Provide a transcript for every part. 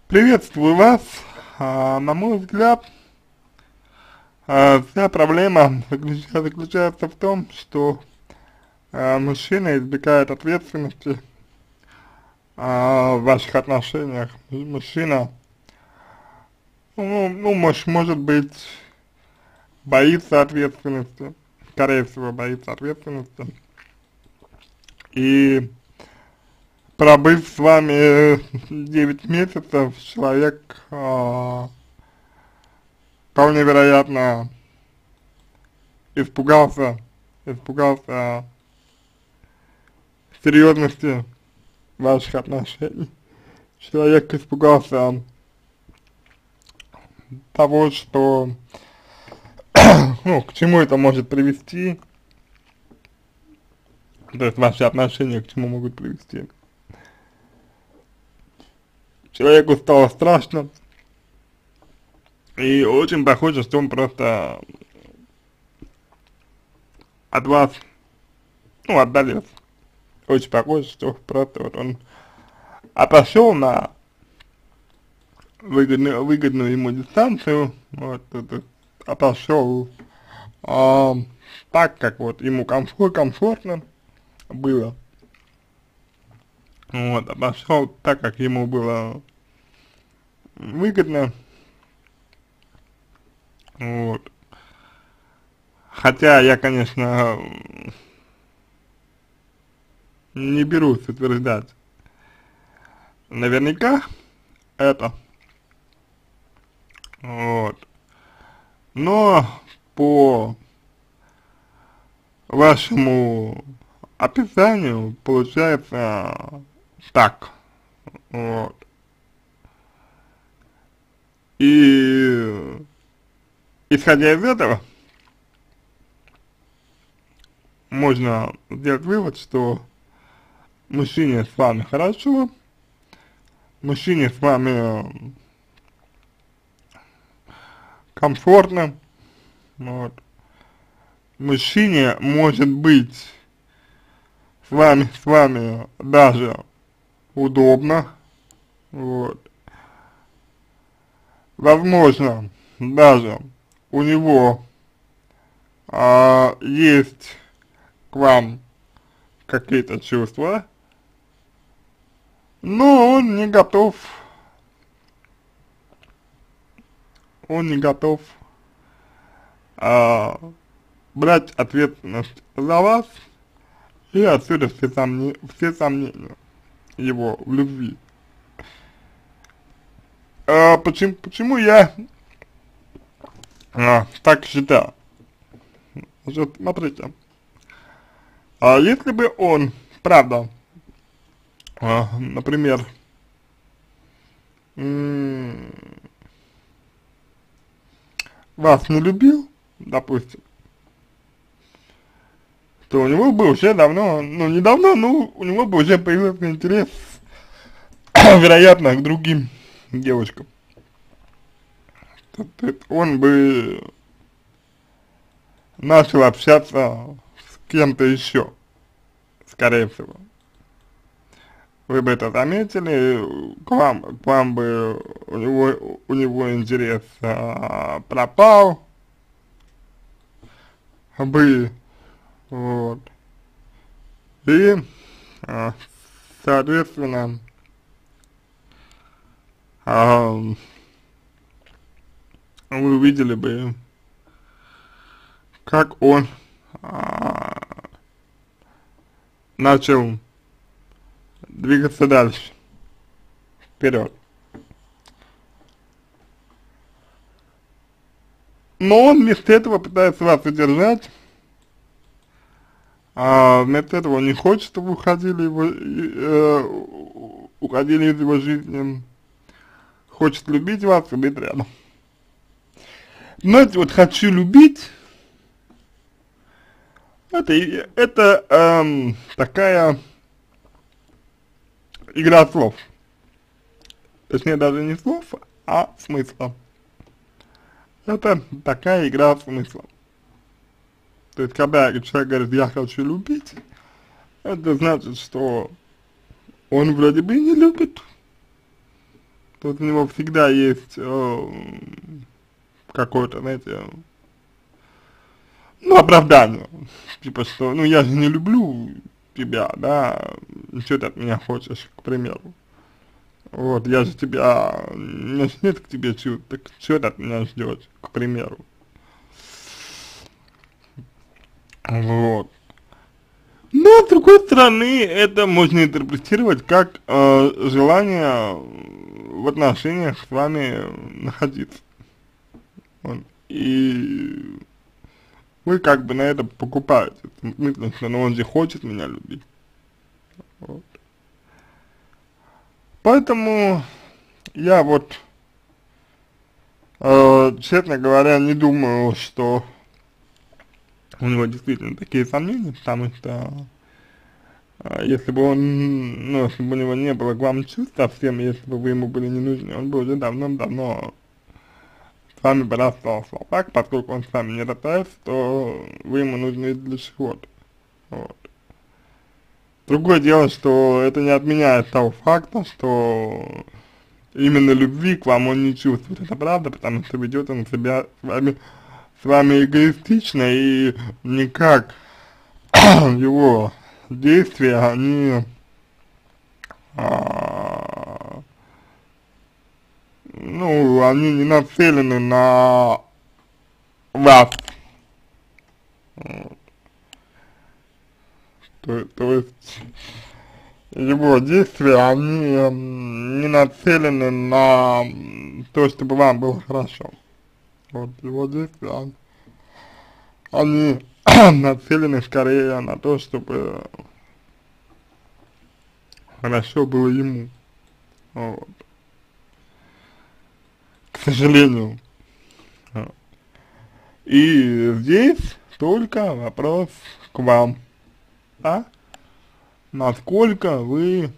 Приветствую вас. На мой взгляд, вся проблема заключается в том, что мужчина избегает ответственности в ваших отношениях. Мужчина, может быть, боится ответственности, скорее всего, боится ответственности. И пробыв с вами 9 месяцев, человек вполне вероятно испугался серьезности ваших отношений. Человек испугался того, что, к чему это может привести, то есть ваши отношения к чему могут привести. Человеку стало страшно, и очень похоже, что он просто от вас, отдалился. Очень похоже, что просто вот он отошел на выгодную ему дистанцию, отошел так, как вот ему комфортно было. Отошел так, как ему было выгодно. Хотя я, конечно, не берусь утверждать наверняка это. Но по вашему описанию получается так. И исходя из этого, можно сделать вывод, что мужчине с вами хорошо, мужчине с вами комфортно, мужчине может быть с вами даже удобно, возможно, даже у него есть к вам какие-то чувства, но он не готов брать ответственность за вас, и отсюда все сомнения его в любви. Почему я так считаю? Значит, смотрите, если бы он, правда, например, вас не любил, допустим, то у него бы уже давно, у него бы уже появился интерес, вероятно, к другим девушкам. То есть он бы начал общаться с кем-то еще, скорее всего. Вы бы это заметили, к вам бы у него интерес пропал бы, и, соответственно, вы увидели бы, как он начал двигаться дальше, вперед. Но он вместо этого пытается вас удержать, вместо этого он не хочет, чтобы уходили из его жизни, хочет любить вас и быть рядом. Знаете, вот хочу любить, это такая игра слов. Точнее, даже не слов, а смысла. Это такая игра смысла. То есть, когда человек говорит, я хочу любить, это значит, что он вроде бы и не любит, Тут у него всегда есть какое-то, знаете, ну, оправдание. Типа, что, ну, я же не люблю тебя, да, что ты от меня хочешь, к примеру. Вот, я же тебя, у меня же нет к тебе чувств, так что ты от меня ждешь, к примеру. Вот. Но, с другой стороны, это можно интерпретировать как желание в отношениях с вами находиться. Вот. И вы как бы на это покупаете, в смысле, что ну, он же хочет меня любить. Вот. Поэтому я вот, честно говоря, не думаю, что у него действительно такие сомнения, потому что если бы он, ну, если бы у него не было к вам чувств совсем, если бы вы ему были не нужны, он бы уже давно-давно с вами бы расстался. А так, поскольку он с вами не расстается, то вы ему нужны для чего-то. Вот. Другое дело, что это не отменяет того факта, что именно любви к вам он не чувствует. Это правда, потому что ведет он себя с вами эгоистично, и никак его действия, они ну, они не нацелены на вас. То есть его действия, они не нацелены на то, чтобы вам было хорошо. Вот его действия, они нацелены скорее на то, чтобы хорошо было ему. Вот. К сожалению. Вот. И здесь только вопрос к вам, да? Насколько вы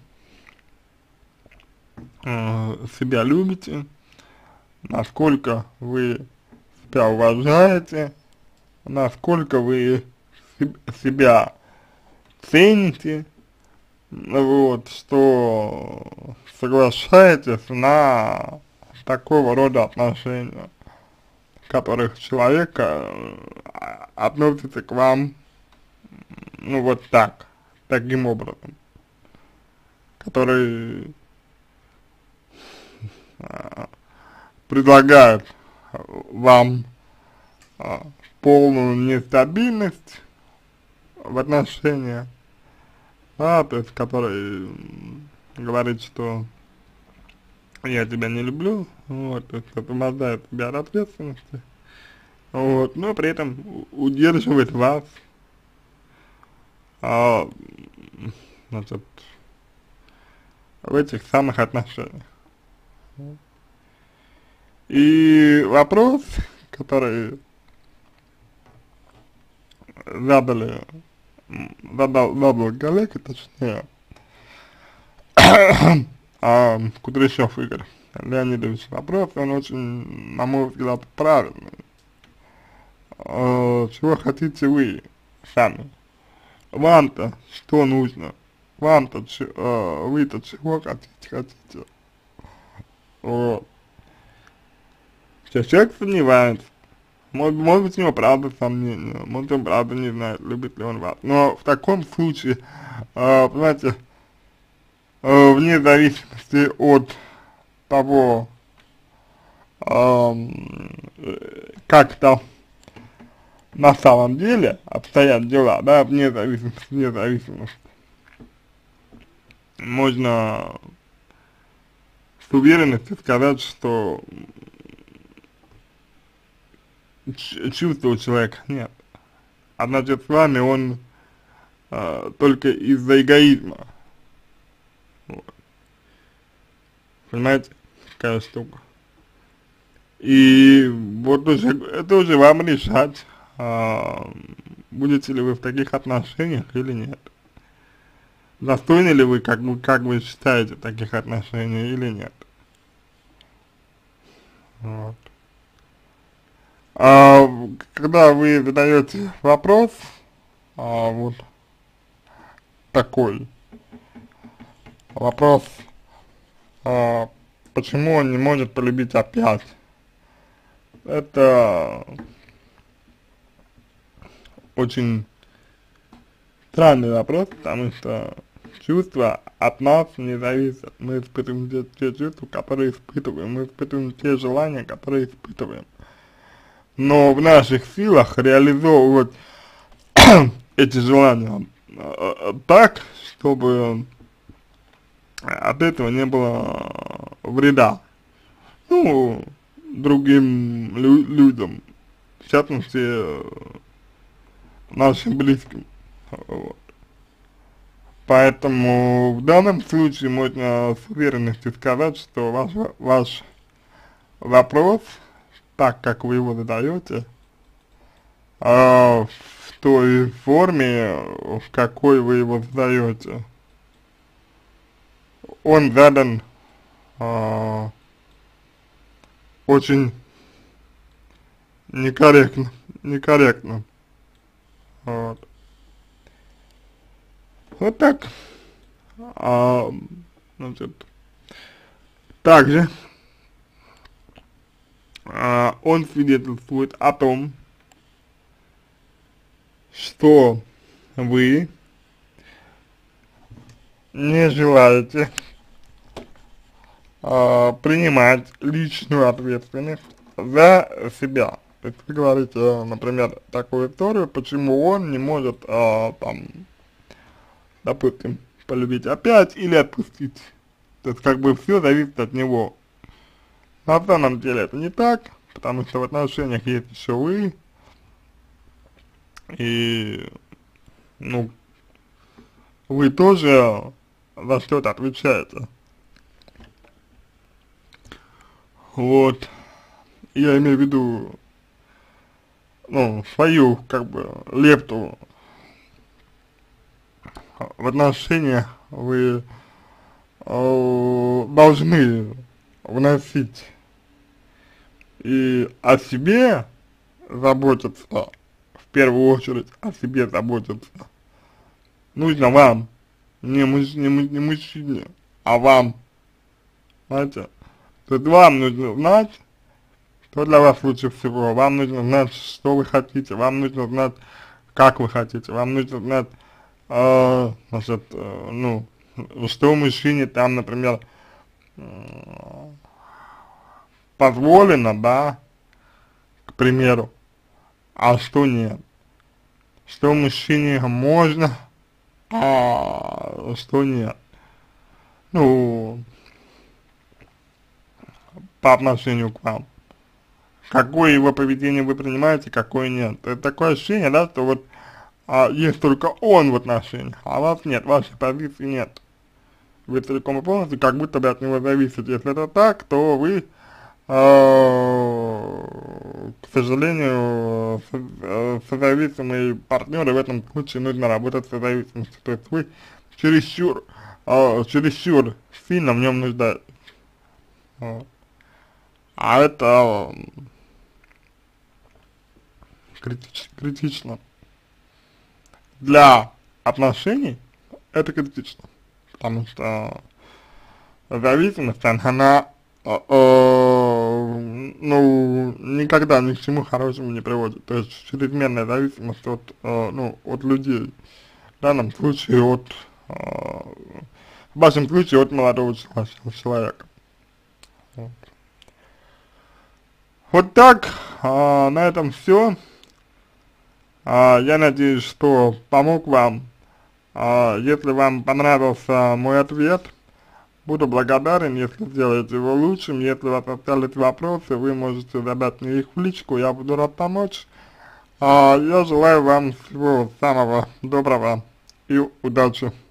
себя любите, насколько вы себя уважаете, насколько вы себя цените, вот, что соглашаетесь на такого рода отношения, в которых человек относится к вам, ну, вот так, таким образом, который предлагает вам полную нестабильность в отношениях, да, то есть который говорит, что я тебя не люблю, вот, то есть освобождает тебя от ответственности, вот, но при этом удерживает вас, а, значит, в этих самых отношениях. И вопрос, который задал коллега, точнее, Кудряшов Игорь Леонидович, вопрос, он очень, на мой взгляд, правильный. Чего хотите вы сами? Вам-то что нужно? Вам-то, вы-то чего хотите? Вот. Сейчас человек сомневается. Может быть, у него правда сомнения, может, он правда не знает, любит ли он вас. Но в таком случае, понимаете, вне зависимости от того, как там на самом деле обстоят дела, да, вне зависимости, можно с уверенностью сказать, что чувства у человека нет. А значит, с вами он только из-за эгоизма. Вот. Понимаете, какая штука. И вот это уже вам решать, будете ли вы в таких отношениях или нет. Достойны ли вы, как вы считаете, таких отношений или нет. Вот. Когда вы задаете вопрос, вот такой вопрос, почему он не может полюбить опять? Это очень странный вопрос, потому что чувства от нас не зависят. Мы испытываем те чувства, которые испытываем, мы испытываем те желания, которые испытываем. Но в наших силах реализовывать эти желания так, чтобы от этого не было вреда, ну, другим людям, в частности, нашим близким. Вот. Поэтому в данном случае можно с уверенностью сказать, что ваш вопрос, так как вы его задаете, в той форме, в какой вы его задаете, он задан очень некорректно. Вот. Вот так. Значит, также он свидетельствует о том, что вы не желаете принимать личную ответственность за себя. То есть вы говорите, например, такую историю, почему он не может, там, допустим, полюбить опять или отпустить. То есть как бы все зависит от него. На самом деле это не так, потому что в отношениях есть еще вы, и, ну, вы тоже за что-то отвечаете. Вот, я имею в виду, ну, свою, как бы, лепту в отношениях вы должны вносить и о себе заботиться, в первую очередь о себе заботиться, нужно вам, не мужчине, а вам, знаете, то есть вам нужно знать, что для вас лучше всего, вам нужно знать, что вы хотите, вам нужно знать, как вы хотите, вам нужно знать, значит, ну, что мужчине там, например, позволено, да, к примеру, а что нет, что мужчине можно, а что нет, ну, по отношению к вам, какое его поведение вы принимаете, какое нет. Это такое ощущение, да, что вот есть только он в отношениях, а вас нет, вашей позиции нет. Вы целиком и полностью как будто бы от него зависите. Если это так, то вы, к сожалению, созависимые партнеры, в этом случае нужно работать с созависимостью. То есть вы чересчур сильно в нем нуждаетесь. Вот. А это критично. Для отношений это критично, потому что зависимость, она ну, никогда ни к чему хорошему не приводит. То есть чрезмерная зависимость от, ну, от людей, в данном случае от, в вашем случае от молодого человека. Вот, вот так, на этом все. Я надеюсь, что помог вам. Если вам понравился мой ответ, буду благодарен, если сделаете его лучшим. Если у вас остались вопросы, вы можете задать мне их в личку, я буду рад помочь. Я желаю вам всего самого доброго и удачи.